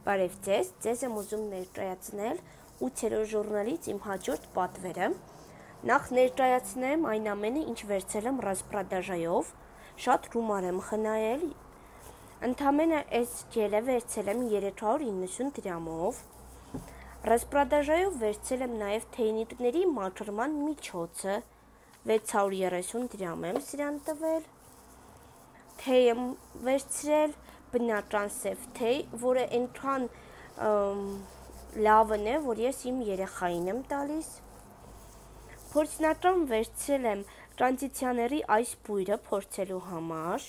Բարև ձեզ եմ ուզում ներկայացնել 8-րդ ժուրնալից իմ հաջորդ պատվերը։ Նախ ներկայացնեմ այն ամենը, ինչ վերցել եմ ռասպրադաժայով, շատ գումար եմ խնայել, ընդամենը այս գելը վերցել եմ 390 դրամով, ռասպրադաժայով վերցել եմ նաև թեյնիկների մաքրման միջոցը, 630 դրամ եմ սրան տվել, թեյ եմ վերցրել, բնական սև թեյ, որը այնքան լավն է, որ ես իմ երեխային եմ տալիս, փորձնական վերցրել եմ կոնդիցիոների այս բույրը փորձելու համար,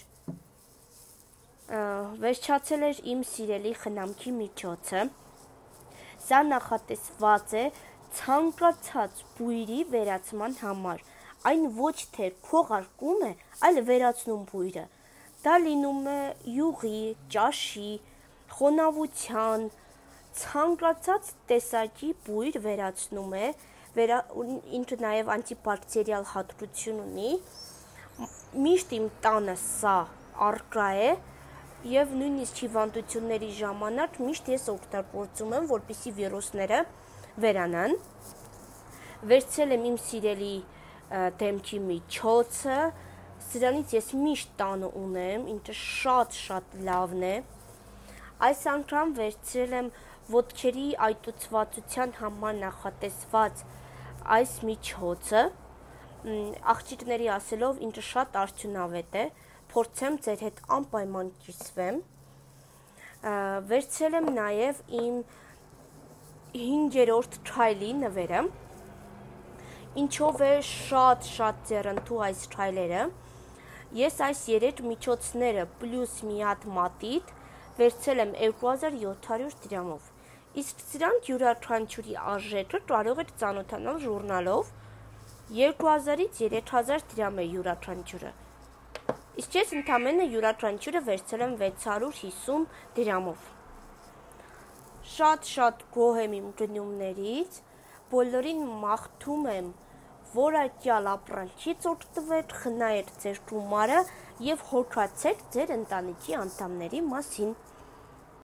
վերջացել էր իմ սիրելի խնամքի միջոցը, սա նախատեսված է ցանկացած բույրի վերացման համար, այն ոչ թե քողարկում է, այլ վերացնում բույրը, դա լինում է յուղի, ճաշի, խոնավության, ցանկացած տեսակի բույր վերացնում է, ինքը նաև անտիբակտերիալ հատկություն ունի, միշտ իմ տանը սա առկա է և նույնիսկ հիվանդությունների ժամանակ միշտ ես օգտագործում եմ, որպեսզի վիրուսները վերանան, վերցրել եմ իմ սիրելի դեմքի միջոցը, սրանից ես միշտ տանը ունեմ, ինքը շատ լավն է, այս անգամ վերցրել եմ ոտքերի այտուցվածության համար նախատեսված այս միջոցը, աղջիկների ասելով ինքը շատ արդյունավետ է, փորձեմ ձեր հետ անպայման կիսվեմ, վերցրել եմ նաև իմ 5-րդ քայլի նվերը, ինչով է շատ ձեռնտու այս քայլերը, ես այս 3 միջոցները պլյուս մի հատ մատիտ վերցրել եմ 2700 դրամով, իսկ սրանք յուրաքանչյուրի արժեքը կարող եք ծանոթանալ ժուրնալով, 2000-ից 3000 դրամ է յուրաքանչյուրը, իսկ ես ընդամենը յուրաքանչյուրը վերցրել եմ 650 դրամով, շատ գոհ եմ իմ գնումներից, բոլորին մաղթում եմ, որակյալ ապրանքից օգտվեք, խնայեք ձեր գումարը և հոգացեք ձեր ընտանիքի անդամների մասին։